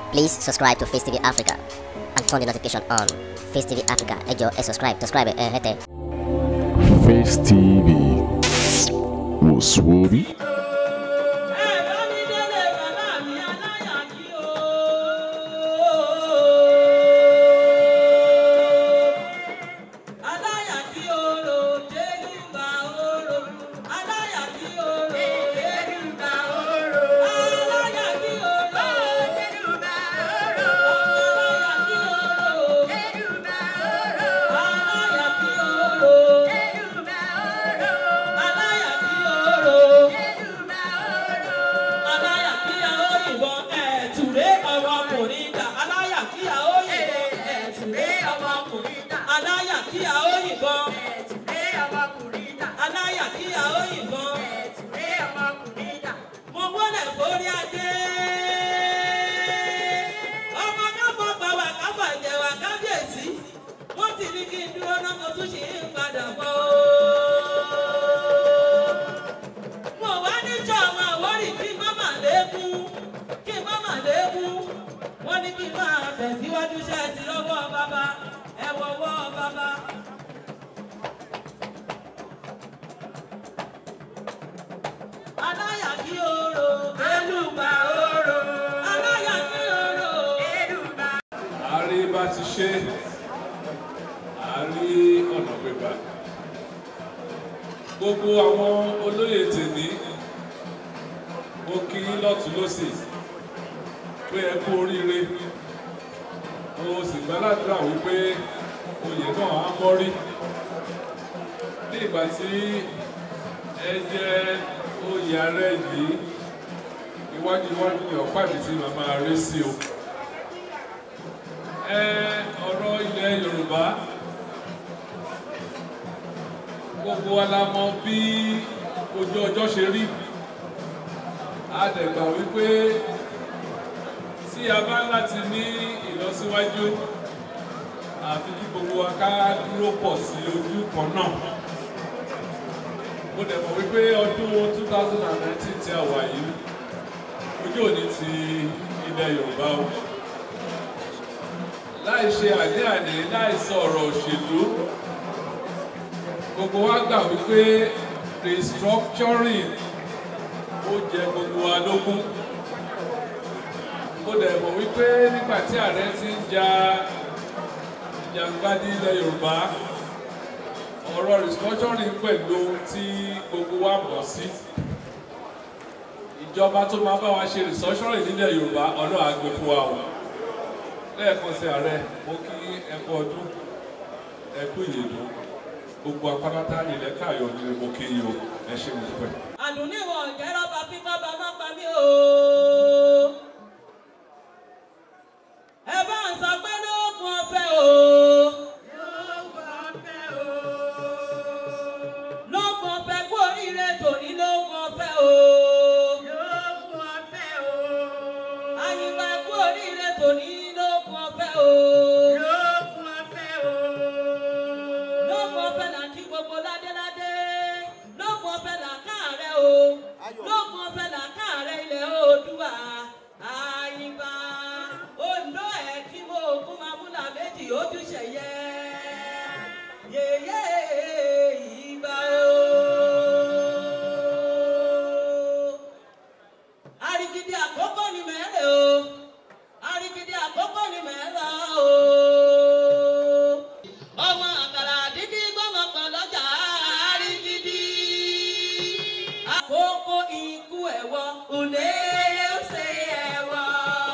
Please subscribe to Face TV Africa and turn the notification on. Face TV Africa, ẹ jọ̀ọ́ ẹ subscribe, hete. Face TV was Swoby. Ti ṣe àárí ọ̀nà gbígbà gbogbo àwọn olóyè tèmi mo kí lọ́tùn lósì pé ẹ kú oríire mo sì gbàládùra wípé oyè náà á mọ́rí ní ìgbà tí ẹ jẹ́ oyè ààrẹ yìí iwájú ní ọ̀pá ìbí tí màá máa rí sí o. Ọ̀rọ̀ ilẹ̀ Yorùbá gbogbo wa la mọ̀ bí ojú ọjọ́ ṣe rí a dẹ̀ gbà wípé tí a bá láti ní ìlọsíwájú àfi kí gbogbo wa ká dúró pọ̀ sí ojú kan náà mo dẹ̀ mọ̀ wípé ọdún 2019 tí a wà yìí ojú òní ti ilẹ̀ Yorùbá o. Láì ṣe àdé-àdé láì sọ ọ̀rọ̀ òṣèlú gbogbo wa gbà wípé restructuring ó jẹ gbogbo wa lógún ó dẹ̀ mọ̀ wípé nígbà tí ààrẹ ti ń ja ìjàngbádí ilẹ̀ Yorùbá ọ̀rọ̀ restructuring pẹ̀lú tí gbogbo wa mọ̀ sí ìjọba tó máa bá wa ṣe restructuring nílẹ̀ Yorùbá Ọlọ́run á gbé fún wa o. Lẹ́ẹ̀kan sí ààrẹ mo kí ẹ kú ọdún ẹ kú ìyèdún gbogbo apáráta nílẹ̀ káàyọ̀ ní mo kí yín o ẹ ṣe mo dúpẹ́. àdùnníwọ̀n ìjẹ́rọ̀ bá fífọ́ bá má pa mí o. ẹ bá ń sọ pé lóògùn ọ̀fẹ́ o. lóògùn ọ̀fẹ́ o. lóògùn ọ̀fẹ́ kú oríire tòní lóògùn ọ̀fẹ́ o. lóògùn ọ̀fẹ́ o. àyìnbá kú oríire tòní. Lóògùn ọ̀fẹ́ o. Lóògùn ọ̀fẹ́ là kí gbogbo ládéládé. Lóògùn ọ̀fẹ́ là káàárẹ̀ o. Lóògùn ọ̀fẹ́ là káàárẹ̀ ilẹ̀ Oòduà. Àyìnbá Oǹdó ẹ̀ kí mo kún máa múlà méjì ojúṣe yẹ. Yèyé ìbà o. Àrìgìdì àkọ́kọ́ ni mẹ́rẹ̀ o. Àrìgìdì àkọ́kọ́ ni mẹ́rà o. Ọmọ àkàrà dídí gbọ́mọ kan lọ́jà àrìgìdì. Àkókò ikú ẹ̀wọ̀ òní ó ṣe ẹ̀wọ̀.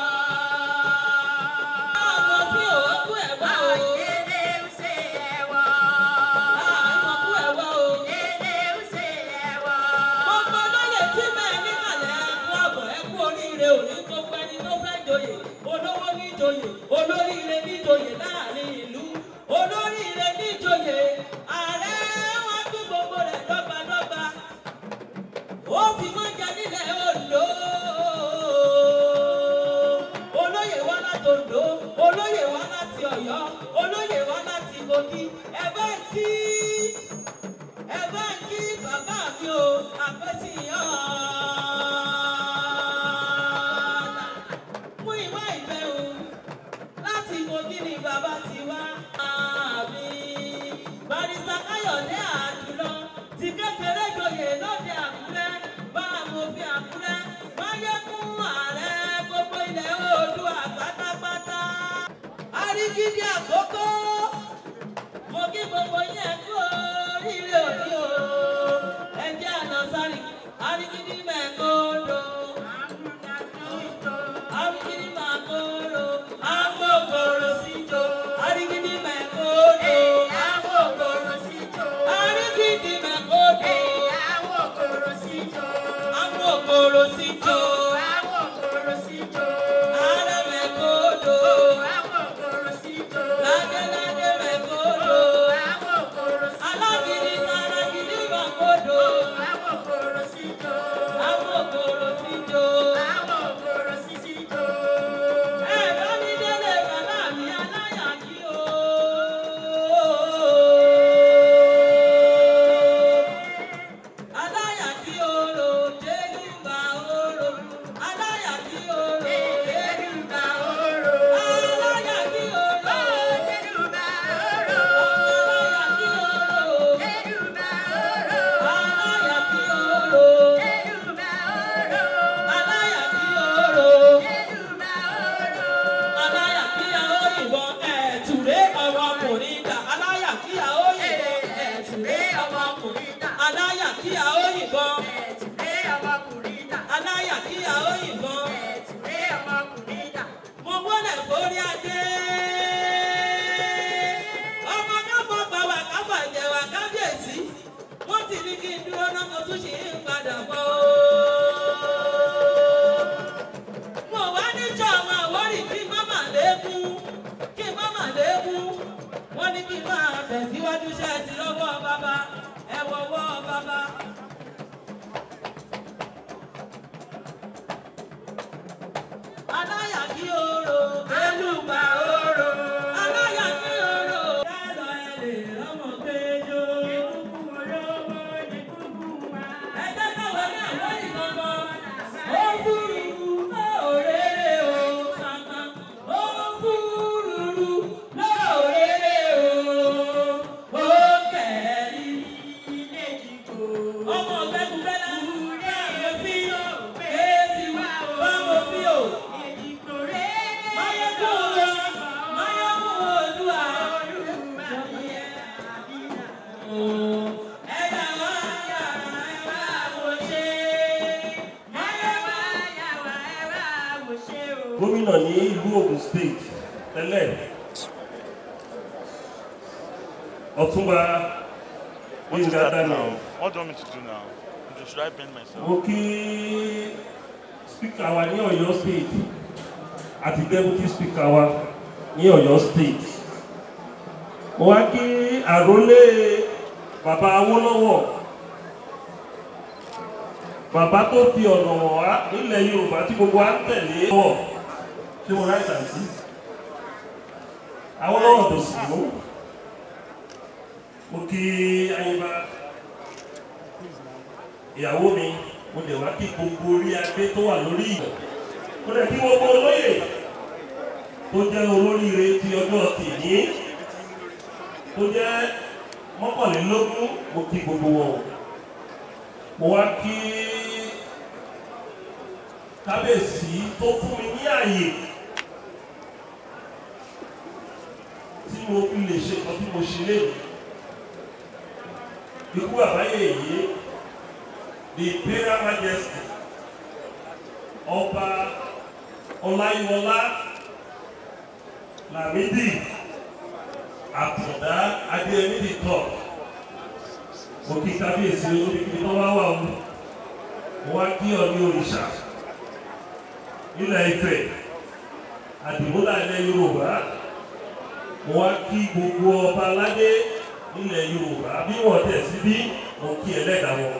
Ọmọ tí òkú ẹ̀wọ̀ o. Àyèlé ó ṣe ẹ̀wọ̀. Àìmọ̀kú ẹ̀wọ̀ o. Àyèlé ó ṣe ẹ̀wọ̀. Gbogbo lóye tí bẹ́ẹ̀ níkàlẹ̀ ẹ̀kú àbọ̀ ẹ̀kú oríire òní gbogbo ẹni tó fẹ́ joyè. Olówó níjòyè, olóríire níjòyè láàrin ìlú, olóríire níjòyè, ààrẹ wọn tún gbogbo rẹ̀ dọ́gbadọ́gba, ó fi wọ́n jẹ nílẹ̀ Oǹdó. Olóyè wá láti Oǹdó, olóyè wá láti Ọ̀yọ́, olóyè wá láti Kogi, ẹ bá ń kí bàbá mi o, àpẹ́sì yàn án. Mú ìwé ìbẹ̀rù. Arigidi àkókò. Mo kí gbogbo yẹn kú oríire òní o. Ẹ jẹ́ àná sáré. Arigidi mẹ́kọ́dọ̀. Arigidi mẹ́kọ́dọ̀. Amókòrò síjó. Arigidi mẹ́kọ́dọ̀. Amókòrò síjó. Arigidi mẹ́kọ́dọ̀. Amókòrò síjó. Amókòrò síjó. Amókòrò síjó. Ara mẹ́kọ́dọ̀. Amókòrò síjó. Ládéládé mẹ́kọ́dọ̀. Amókòrò síjó. Alágídí Arigidi mẹ́kọ́dọ̀. Amókòrò síjó. Amókòrò síjó. Amókòrò síjó. Ẹ bá mi délé bàbá mi aláyà kí o. Aláyà kí oro, Jẹ́lúbà oro. Aláyà kí oro, Jẹ́lúbà oro. Aláyà kí oro, Jẹ́lúbà oro. Aláyà kí oro, Jẹ́lúbà oro. Aláyà kí oro, Jẹ́lúbà oro. Aláyà kí oro, Jẹ́lúbà oro. Aláyà kí òyìnbọn ẹ̀tùrẹ́ ọmọkùnrin dà. Aláyà kí òyìnbọn ẹ̀tùrẹ́ ọmọkùnrin dà. Aláyà kí òyìnbọn ẹ̀tùrẹ́ ọmọkùnrin dà. Aláyà kí òyìnbọn ẹ̀tùrẹ́ ọmọkùnrin dà. Mo wọlé forí adé. Ọmọ káfọ́ pàwà káfọ́ ìjẹ̀wà kábíyèsí. Wọ́n ti ní kí n dúró náà mo tún ṣe ń padà bọ̀ o. Mo wá níjọ́ àwọn àwórì kí mọ́mà lékún. Kí mọ́mà lékún. Wọ́n ní kí n máa tẹ̀síwájú ṣe ti lọ́wọ́ bàbá. Ẹ wọ́wọ́ bàbá. Aláyà kí oro, Jẹ́lúbà oro. Aláyà kí oro. Yálọ̀ ẹ lè rọ́mọ péjọ. Ẹ jẹ́ káwé ní àwọn ìgbọ̀ngàn. Ó fúruru lóòrèrè o. Kàkà ó fúruru lóòrèrè o. Ó kẹ̀rí ilé ìdìbò. Ọmọ ọ̀gbẹ́kùnbẹ́lá. Báwo fi o? Èsì wá o. Báwo fi o? Gómìnà ní ìlú Ògùn State tẹ́lẹ̀ Ọ̀túnba Gbénga Daniel. What do you want me to do now? Should I bend myself? Mo kí speaker wa ní Ọ̀yọ́ State àti deputy speaker wa ní Ọ̀yọ́ State. Mo wá kí àrólé bàbá Awólọ́wọ̀, bàbá tó fi ọ̀nà wá nílẹ̀ Yorùbá tí gbogbo wa ń tẹ̀lé wọ̀ tí mo ráìtà sí. Awólọ́wọ̀ tó sì mú. Mo kí Ayínbá ìyàwó mi, mo dẹ̀ wá kí gbogbo orí adé tó wà lórí ìyàn. Mo dẹ̀ kí gbogbo olóyè tó jẹ́ olóríire ti ọjọ́ tìní tó jẹ́ mọ́kànlélógún, mo kí gbogbo wọn. Mo wá kí kábíyèsí tó fún mi ní àyè tí mo fi lè ṣe kan tí mo ṣe léyìí. Ikú àbáyé yìí, the Imperial Majesty Ọba Ọláyíwọlá Lámídì Àtàndá Adéyẹmí the third. Mo kí kábíyèsí olóbìnrin tó wá wà ó. Mo wá kí Ọọ̀ni òrìṣà nílẹ̀ Ifẹ̀, àdìmúlà ilẹ̀ Yorùbá. Mo wá kí gbogbo ọba aládé nílẹ̀ Yorùbá bí wọ́n tẹ̀ sí bí mo kí ẹlẹ́dàá wọn.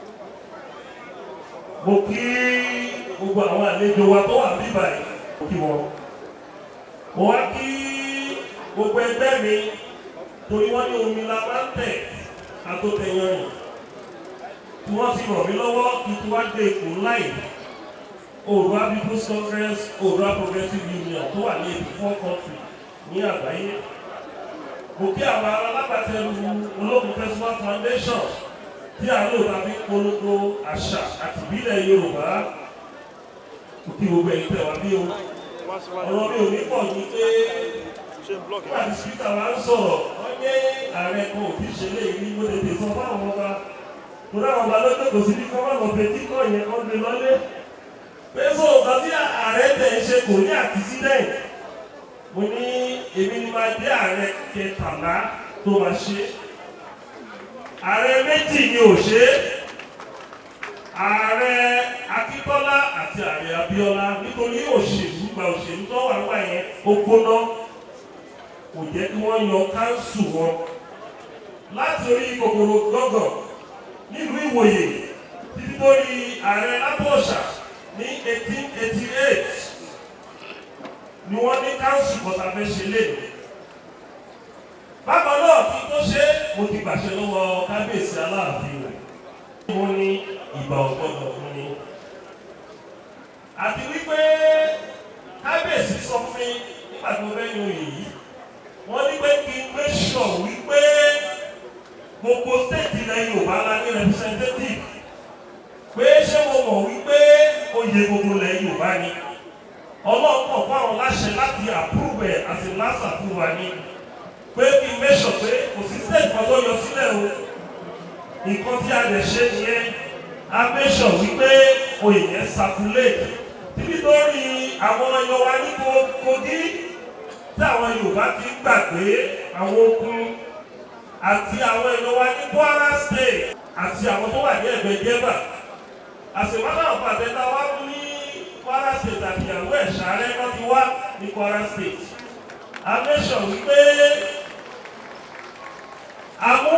Mo kí gbogbo àwọn àlejò wa tó wà bí báyìí, mo kí wọn. Mo wá kí gbogbo ẹgbẹ́ mi torí wọ́n ní omi la máa ń tẹ̀ ká tó tẹ yanrìn. Tí wọ́n ti ràn mí lọ́wọ́ kí tí wá gbé ipò ńlá yìí. Oòduà People's Congress, Oòduà Progressive Union tó wà ní 84 country ní àgbáyé. Mo kí àwọn alábàtẹ̀rù Ológun Festival Foundation tí a lò tàbí polongo àṣà àti ìbílẹ̀ Yorùbá. Mo kí gbogbo ẹ̀yin tẹ̀ wá bí o. Ọ̀rọ̀ mi ò ní pọ̀ ní pé Nígbà tí spíkà wa ń sọ̀rọ̀, wọ́n ní ààrẹ kan ò tí ṣe léyìí ní mo tètè sọ fáwọn ọba. Mo dáwọn ọba lọ́jọ́ kò sí ní kọ́ máa lọ fetí kọ́ ìyẹn kan gbé lọ́lé. Pé sọ ọ̀gá tí ààrẹ tẹ̀ ń ṣe kò ní àtisídẹ̀ǹt. Mo ní èmi ni máa jẹ́ ààrẹ kẹtàlá tó máa ṣe. Ààrẹ méjì ni ò ṣe. Ààrẹ Akíntọ́lá àti ààrẹ Abíọ́lá nítorí òṣèlú gba òṣèlú tó wà nígbà yẹn ó gbóná. Kò jẹ́ kí wọ́n yan káńsù wọn. Láti orí kòkòrò gbọ́ngàn nílùú Ìwòyè títí lórí ààrẹ Lápòṣà ní 1888 ni wọ́n ní káńsù kọta fẹ́ ṣe léèrè. Bákan náà kí tó ṣe mo ti gbàṣẹ lọ́wọ́ kábíyèsí Aláàfin rẹ̀. Mo ní ìgbà ọ̀gbọ́dọ̀ fún mi. Àti wípé kábíyèsí sọ fún mi nígbà tí mo fẹ́ yan èyí. Wọ́n ní pé kí n make sure wípé gbogbo state ilẹ̀ Yorùbá la ní representative. Pé ṣé mo mọ̀ wípé oyè gbogbo ilẹ̀ Yorùbá ni. Ọlọ́pọ̀ fún àwọn láṣẹ láti approve ẹ̀ àti last approval ni. Pé kí n make sure pé kò sí state kan tó yọ sílẹ̀ o. Nǹkan tí a lè ṣe nìyẹn. A make sure wípé oyè yẹn circulate. Títí lórí àwọn ọyọ wa ní Kogi tí àwọn Yorùbá ti gbàgbé àwọn okun àti àwọn ẹ̀yọ́ wa ní Kwara State àti àwọn tó wà ní ẹ̀gbẹ́ Jẹ́bà. Àṣewádà ọ̀pàdẹ́ta wá ní Kwara State àti ìyàwó Ẹ̀ṣàrẹ́ wọ́n ti wá ní Kwara State. A mẹ́sàn wípé a mú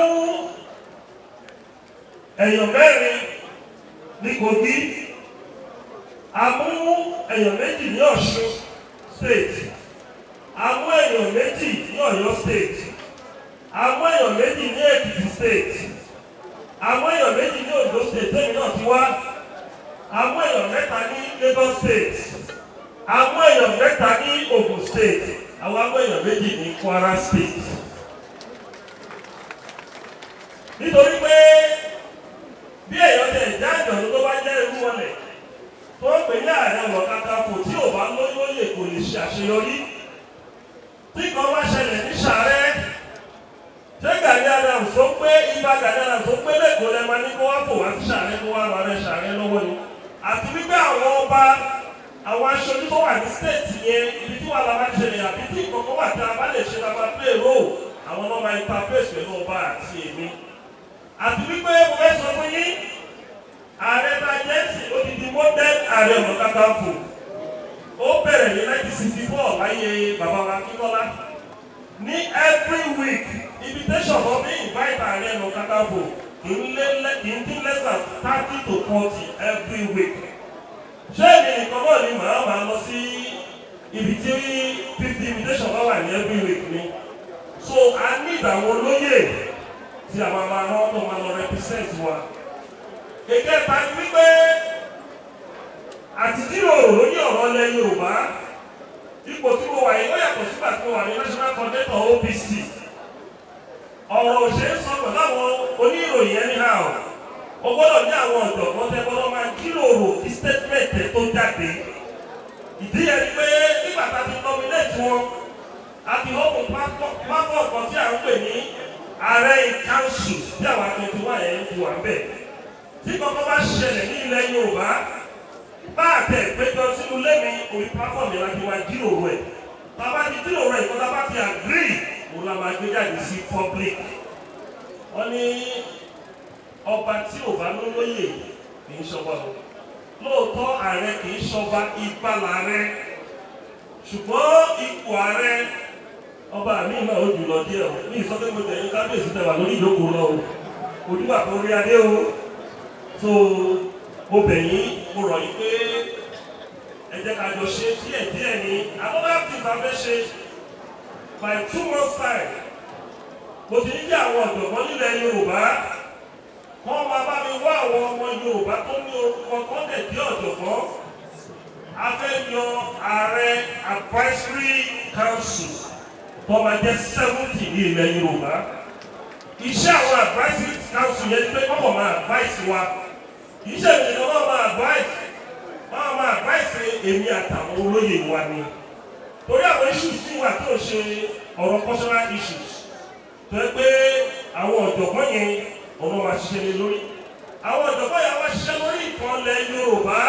èèyàn mẹ́rin ní Kogi, a mú èèyàn méjì ní Ọ̀ṣun State, a mú èèyàn méjì ní Ọ̀yọ́ State, àwọn èèyàn méjì ní Èkìtì State, àwọn èèyàn méjì ní Ondo State tẹ́mi náà ti wá, àwọn èèyàn mẹ́ta ní Lagos State, àwọn èèyàn mẹ́ta ní Ogun State, àwọn èèyàn méjì ní Kwara State. Nítorí pé bí èèyàn tẹ̀ jáde ọ̀dọ́ tó bá jẹ́ irú wọlé tó ń pè ní Ààrẹ Ọ̀nà Kakanfò tí ò bá lóyè kò lè ṣe àṣeyọrí. Tí kan bá ṣẹlẹ̀ ní Ṣàrẹ́, ṣé Gani Adams tó pé Ìbà Gani Adams tó pé lẹ́kọ̀ọ́ lẹ́ máa ní kó wá fò wá sí Ṣàrẹ́ kó wá lọ rẹ Ṣàrẹ́ lọ́wọ́ ni. Àti wípé àwọn ọba àwọn aṣojú tó wà ní state yẹn ibi tí wà lábá ṣẹlẹ̀ àbí tí ìkọ̀kọ̀ wà tí a bá lè ṣe lábá play role àwọn ọmọ interface pẹ̀lú ọba àti èmi. Àti wípé mo fẹ́ sọ fún yín ààrẹ tajẹ́sì ó ti di modern Ààrẹ Ọ̀nà Kakanfò. Ó bẹ̀rẹ̀ ní 1964 láyé bàbá wa Akíntọ́lá. Ní every week invitation for me invite Ààrẹ Ọ̀nà Kakanfò in less than 30 to 40 every week. Ṣé èmi nìkan náà ni màá máa lọ sí ibi tí 50 invitation bá wà ní every week ni? So a ní ìdàwọn olóyè tí a máa rán tó máa lọ represent wa. Ìkẹta ni wípé àti jíròrò lórí ọ̀rọ̀ ilẹ̀ Yorùbá ipò tí mo wà yìí ó yàtọ̀ sígbà tí mo wà ní National Coordinator OPC. Ọ̀rọ̀ òṣèré sọ pẹ̀lú àwọn oníròyìn anyhow. O gbọ́dọ̀ ní àwọn ọ̀jọ̀gbọ́n tẹ́ gbọ́dọ̀ máa jíròrò kí statement tó jáde. Ìdí yẹn ni pé nígbà tá a ti nominate wọn a ti hókùn platform kan tí à ń pè ní Ààrẹ Council tí àwọn akẹ́kọ̀ọ́ wà yẹn ti wà ń bẹ̀. Tí kọ́kọ́ bá ṣẹlẹ̀ ní ilẹ̀ Yorùbá bá àtẹ̀ ìpéjọ sínú lẹ́mi orí platform yẹn láti máa jíròrò ẹ̀. Bàbá ti jíròrò ẹ̀ kọ́ta bá ti agree mo la máa gbé jáde sí public. Wọ́n ní ọba tí ò bá lólóyè kì í ṣọba o. Lóòótọ́ ààrẹ kì í ṣọba ipa làárẹ̀. Ṣùgbọ́n ipò ààrẹ ọba mi náà ó jùlọ díẹ̀ o. Ní ìsọ́kẹ́ mo tẹ̀yìn kábíyèsí tẹ̀wà lórí ìjókòó lọ o. Ojúbà tó rí adé o. So mo bẹ̀ yín mo rọ̀ yín pé ẹ jẹ́ ká jọ ṣe díẹ̀díẹ̀ ní àkọ́kọ́ àti ìbáfẹ́ ṣe by 2 months time. Mo ti ní kí àwọn ọ̀jọ̀gbọ́n nílẹ̀ Yorùbá wọ́n máa bá mi wá àwọn ọmọ Yorùbá tó ní orúkọ tó dẹ̀ bí ọ̀jọ̀gbọ́n. A fẹ́ yan Ààrẹ Advisory Council tó máa jẹ́ 70 ní ilẹ̀ Yorùbá. Iṣẹ́ àwọn Advisory Council yẹn ti pé kọ́kọ́ máa advice wa. Iṣẹ́ mi ni wọ́n máa advice èmi àtàwọn olóyè wa ni. torí àwọn issues tí wà tí ò ṣe ọ̀rọ̀ cultural issues tó yẹ pé àwọn ọ̀jọ̀gbọ́n yẹn ọ̀nà wa ṣiṣẹ́ lé lórí àwọn ọ̀jọ̀gbọ́n yẹn wá ṣiṣẹ́ lórí ìkànlẹ̀ Yorùbá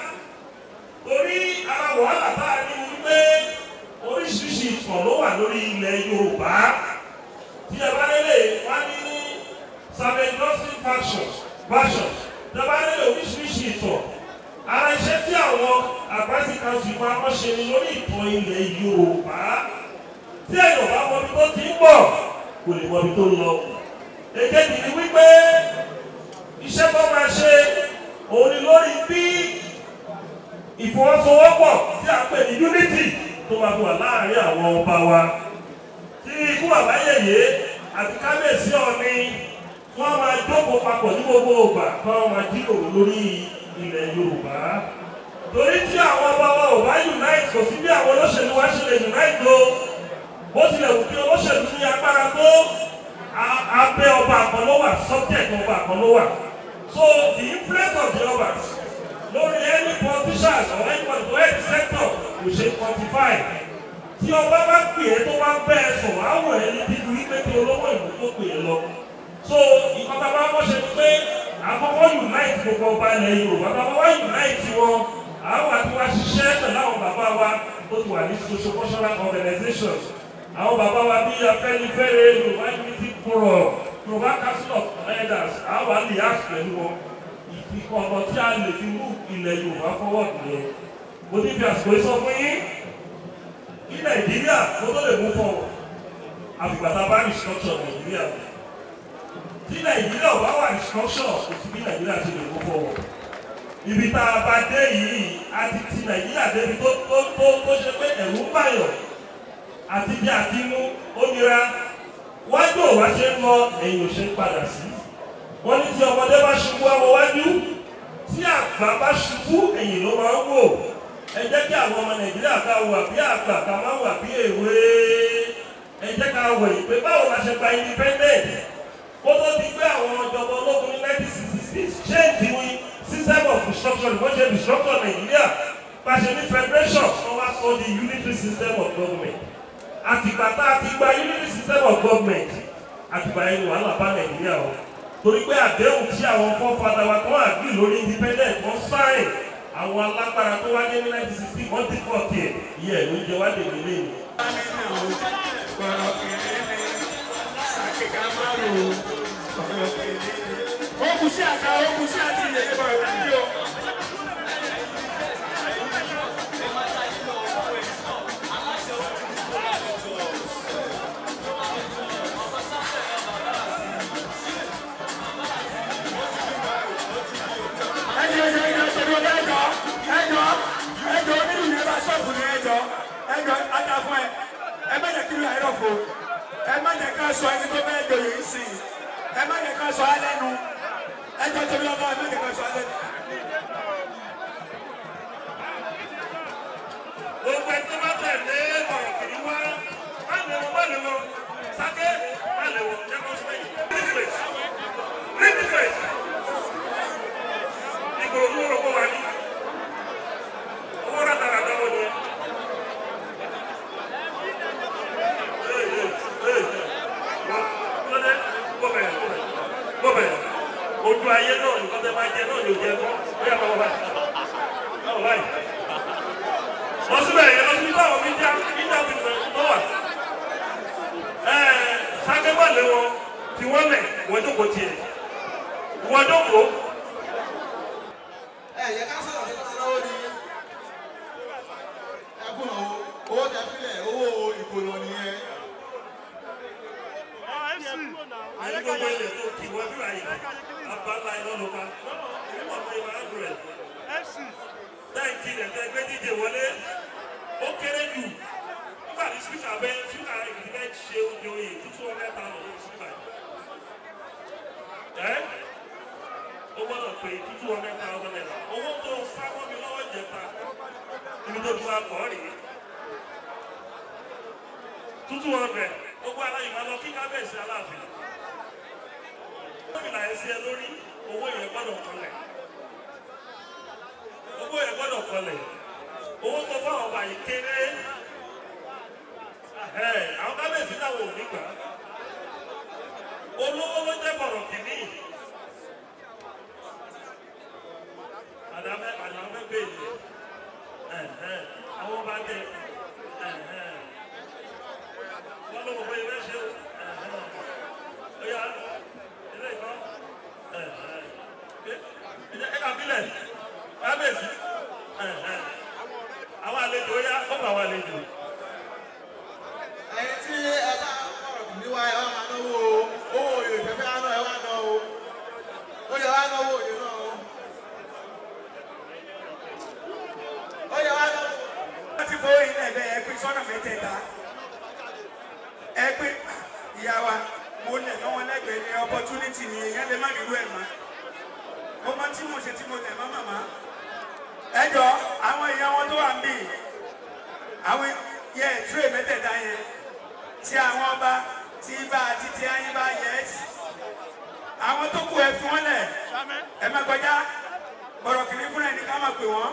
torí ara wàhálà tá a ní wípé oríṣiríṣi ìtàn ló wà lórí ilẹ̀ Yorùbá tí ẹ bá lélẹ̀ wá ní savage nursing versions tí ẹ bá lélẹ̀ oríṣiríṣi ìtàn ara iṣẹ́ tí àwọn àgbàsí kan sì máa ń ṣe ni lórí ìtàn ilẹ̀ Yorùbá tí ẹ̀yọ̀ bá mọ ibi tó ti ń bọ̀ kò lè mọ ibi tó ń lọ. Èkejì ni wípé iṣẹ́ tó máa ṣe òun ni lórí bí ìfọwọ́sowọ́pọ̀ tí a pè ní unity tó máa wà láàárín àwọn ọba wa tí ikú bàbá yèyé àti kábíyèsí Ọọ̀ni wọ́n máa jókòó papọ̀ ní gbogbo ìgbà kí wọ́n máa jíròrò lórí ilẹ̀ Yorùbá torí tí àwọn ọba wa ò bá unite kò sí bí àwọn olóṣèlú wa ṣe lè unite o bó tilẹ̀ wù kí olóṣèlú ní agbára tó abẹ́ ọba kan ló wà subject ọba kan ló wà so the influence of the obas lórí any politician or anybody to any sector kò ṣe quantify tí ọba bá pè é tó bá bẹ́ẹ̀ sọ̀rọ̀ àwọn ẹni dídú wípé kí olówó ìlú tó pè é lọ so ìkọ́ta bá wọ́n ṣe pé àkọ́kọ́ unite gbogbo ọba ilẹ̀ Yorùbá bàbá wa unite wọn àwọn àti wá ṣiṣẹ́ pẹ̀lú àwọn bàbá wa tó ti wà ní social cultural organizations àwọn bàbá wa bí Afẹ́nifẹ́re Yorùbá Unity Forum Yorùbá Council of Elders àwọn àlè àṣì pẹ̀lú wọn ìkọ̀ ọ̀nà tí a lè fi mú ilẹ̀ Yorùbá forward nìyẹn mo ti fi àsìkò sọ fún yín ní Nàìjíríà mo tó lè mú forward àfìgbàtà bá restructure Nàìjíríà tí Nàìjíríà ò bá wà restructure kò sí bí Nàìjíríà ti lè mú forward ibi tá a bá dé yìí a ti Nàìjíríà débi tó ṣe pé ẹ̀rù ń bàyàn àti bí àti mú ó nira wájú òwá ṣe ń lọ ẹ̀yìn ò ṣe ń padà sí wọ́n ní tí ọmọdé bá ṣubú ọmọ wájú tí àgbà bá ṣubú ẹ̀yìn ló máa ń wò ẹ jẹ́ kí àwọn ọmọ Nàìjíríà ká wà bí àgbà ká má wà bí èwe ẹ jẹ́ ká wọ̀ yìí pé báwo la ṣe gba independent kó tó di pé àwọn ọ̀jọ̀gbọ́n ológun ní 1966 change the system of restructuring wọ́n ṣe restructure Nàìjíríà pàṣẹ ní federation wọ́n wá sọ the unitary system of government àtìgbà tá a ti gba unitary system of government àtìgbà yẹn wàhálà bá Nàìjíríà o torí pé àdéhùn tí àwọn fọ́fadà wa tó wà bí lórí independent wọ́n sáìn àwọn alágbára tó wáyé ní 1960 wọ́n ti fọ́ tiẹ̀ yẹ ló jẹ wá dèbè lẹ́yìn. ó kù sí àga ó kù sí àti ilé ìbọn ìrìn o. ẹjọ́ nínú yẹn bá ṣọ́ọ̀bù ní ẹjọ́ ata fún ẹ má jẹ́ kí ló ẹ̀rọ fò ẹ má jẹ́ ká sọ ẹni tó bẹ́ẹ̀ jọ yìí sí ẹ má jẹ́ ká sọ alẹ́nu ẹjọ́ tóbi ọba ẹ má jẹ́ ká sọ alẹ́nu. gbogbo ẹni bá tẹ̀lé ọ̀rọ̀ kìí wá má lè wọ sáké má lè wọ jẹ́ kó sọ yìí. Leave this place. Ìgbòho ló rọ̀ kó wá ní. Owó rátara dáwọ́ ni. Ojú ayé náà nǹkan tẹ́ máa jẹ náà yóò jẹ fún bóyá bàbá báyìí. Báwo báyìí? Wọ́n síbẹ̀ yẹn lọ sí báwọn mídíà tó wà. Sákẹ́gbà lé wọn tí wọ́n lẹ̀ wọ́n jókòó tiẹ̀. Wọ́n jókòó. Yẹ ká sọ̀rọ̀ sí lọ́wọ́ ní ẹkùn owó tẹ fílẹ̀ owó ìkòlò nìyẹn. Àyè gbogbo ilẹ̀ tó kì wọ́n bí wàyí abala iná ló bá nígbà tó yẹ wàá rẹ̀. Táǹkì rẹ̀ tẹ́ gbé díje wọlé ó kéré jù nígbà tí sípíkà ìdílé bẹ́ẹ̀ ṣe oúnjẹ oyè tútù ọ̀rẹ́ ta lọ́wọ́ sípíkà yìí. Ó gbọ́dọ̀ pé tútù ọ̀rẹ́ ta ọ̀rẹ́ náà owó tó sáwọ́ mi lọ́wọ́ ìjẹta ibi tó ti wá kọ́ rèé. Tútù ọ̀rẹ́ gbogbo aláyìí máa lọ kí kábíyèsí Aláàfin. Gómìnà ẹsẹ̀ ẹ lórí owó yẹn gbọ́dọ̀ kọlẹ̀. Owó yẹn gbọ́dọ̀ kọlẹ̀. Owó tó fáwọn ọba yìí kéré ọ̀tá ẹ pé ìyá wa mo lẹ̀ mọ́ wọn lẹ́gbẹ̀ẹ́ ní opportunity ni èèyàn lè má rí irú ẹ̀ mọ́ mo mọ tí mo ṣe tí mo lẹ̀ mọ́ màmá ẹ jọ àwọn èèyàn wọn tó wà ń bì àwọn yẹ tírè mẹ́tẹ̀ẹ̀dá yẹn tí àwọn ọba tí bá títí ayé bá yẹ ẹ́ sí àwọn tó kù ẹ fi wọn lẹ̀ ẹ má kọjá bọ̀rọ̀ kìíní fúnra ẹni ká má pè wọ́n.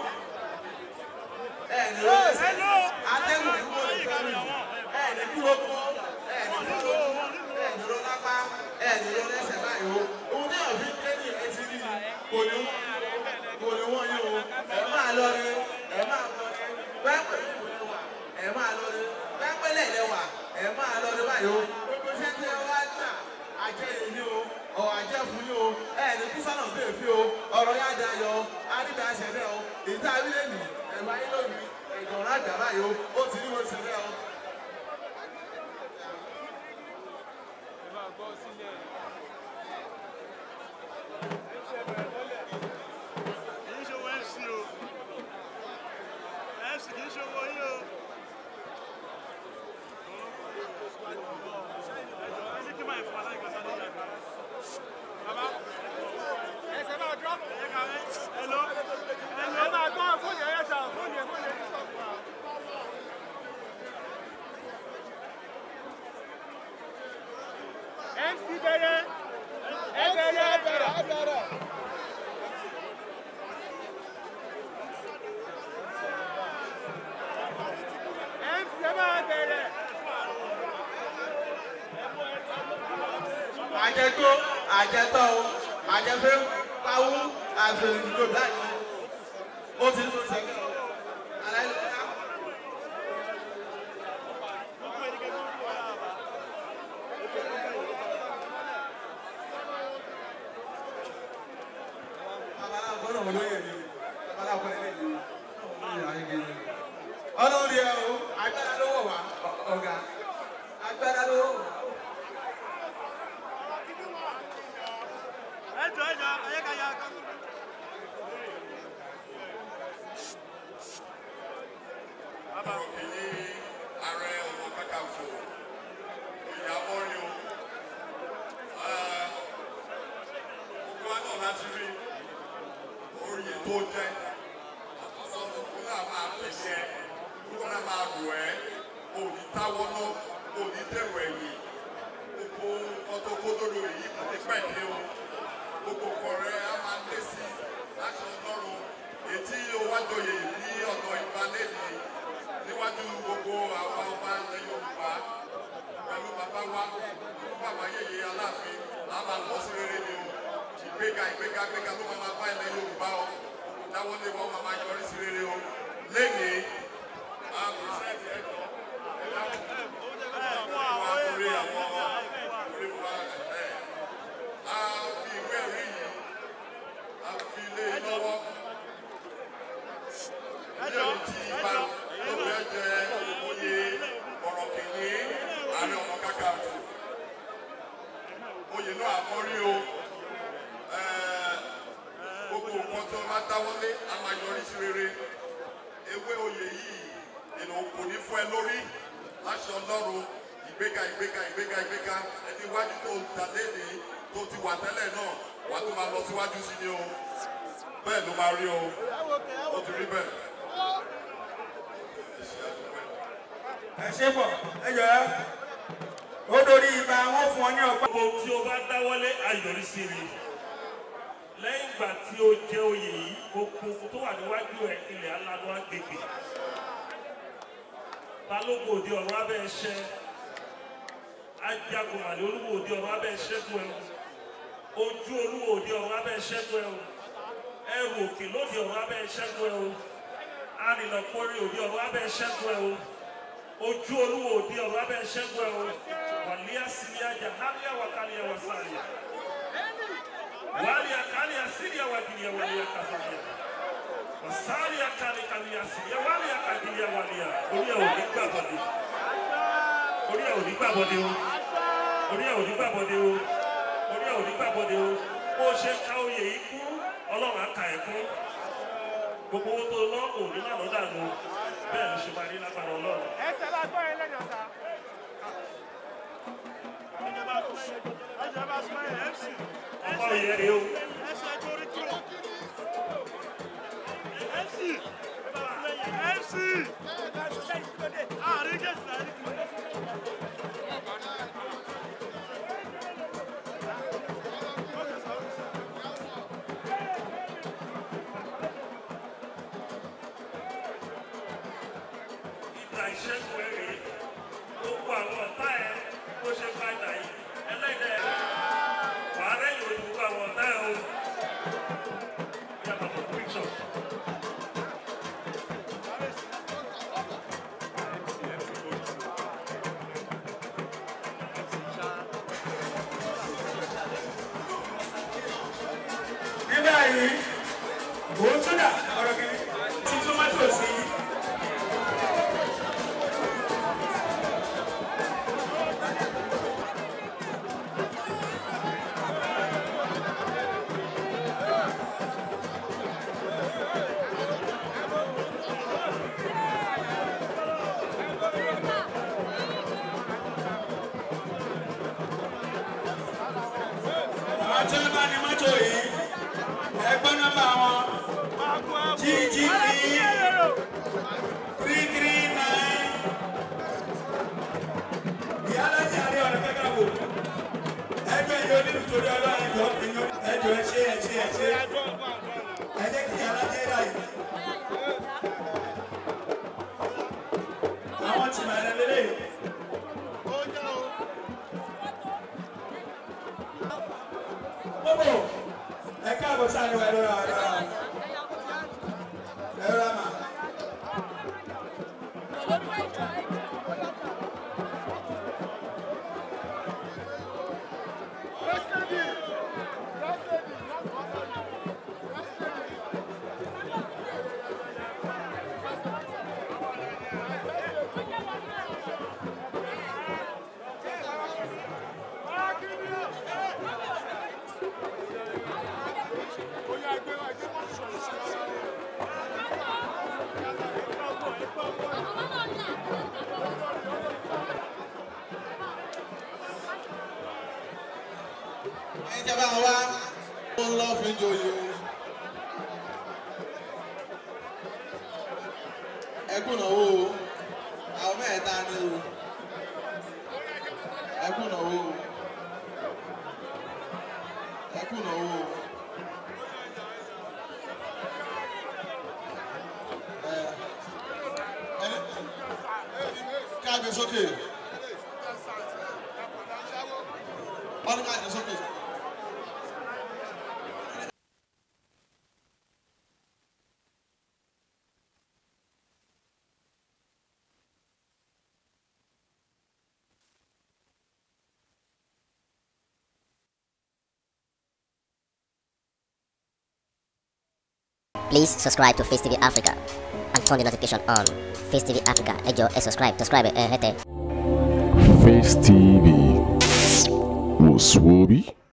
atẹ́gùn ìdúró lè fẹ́ mi ẹ̀ẹ́dì dúró kọ́ ẹ̀ẹ́dì dúró ẹ̀ẹ́dì dúró lápá ẹ̀ẹ́dì dúró lẹ́sẹ̀ báyìí o òun ní ọ̀fin kéde ẹtì rí kò ní wọ́n yín o ẹ̀ máa lọ rí ẹ̀ máa lọ rí pẹ́pẹ́ ìlẹ̀wà ẹ̀ máa lọ rí pẹ́pẹ́ lẹ̀lẹ̀wà ẹ̀ máa lọ rí báyìí o gbogbo iṣẹ́ tí ẹ wá gbà àjẹ́ ìní o ọ̀ àjẹ́ fún yín o ẹ̀ẹ́dì kúsánà bẹ́ẹ̀ fi o ọ̀rọ̀ yá dayọ̀ arígbà ṣẹ̀dẹ̀ o ìta abílẹ̀ nì ẹ̀wá yín lónìí ẹ̀gbọ̀n àgbà báyìí o ó ti ní wọ́n ṣẹ̀dẹ̀ o. Àjẹtó àjẹtọ́ o àjẹfẹ́ pawú àfẹnudò báyìí ó ti ní sẹ́kẹ̀ o aláìlẹ́yà. babaláwo gbọ́dọ̀ wọ́n lóye mi babaláwo gbọ́dọ̀ lè mi ọlọ́run yẹ o agbára ló wọ̀ wá ọ̀gá agbára ló wọ̀ wá. Gbogbo owó tó lọ́kùn ní màá lọ́dà nù bẹ́ẹ̀ ló ṣe máa rí lágbára Ọlọ́run. yẹn rèé o. Ìgbà ìṣẹ́gun ẹ̀rẹ́ gbogbo àwọn ọ̀tá ẹ̀ bó ṣe gba ìgbà yìí ẹlẹ́dẹ̀ wàá rẹ́yìn ojú gbogbo àwọn ọ̀tá ẹ̀ o. Yàtọ̀ fún píksọ̀. Nígbà yìí, òun tún dà ọ̀rọ̀ kìíní tí tómátò sí. Àwọn tí wọ́n bá ní mọ́tò yìí, ẹgbẹ́ nọ́mbà wọn GGP 339. Ìyálàjì Ààrẹ Ọ̀nà Kakanfò. Ẹgbẹ́ yìí onílù torí ọlọ́run ẹjọ́ ẹjọ́ ẹ ṣe. Ẹ jẹ́ kí ìyálàjì rà yìí. Àwọn tí màá lẹ lélẹ̀ yìí. Bọ́bọ̀ ẹ káàbọ̀ sáré wa ẹ̀rọ àmà. Ìjọba wa ó ń lọ fún joyè o. Ẹkún náwó o. Àwọn mẹ́ta ni o. Ẹkún náwó o. Ẹkún náwó o. Káàbí sókè. Ọdún káàbí sókè. Please subscribe to Face TV Africa and turn the notification on. Face TV Africa, ẹ jọ̀ọ́ ẹ subscribe hete. Face TV was Swoby.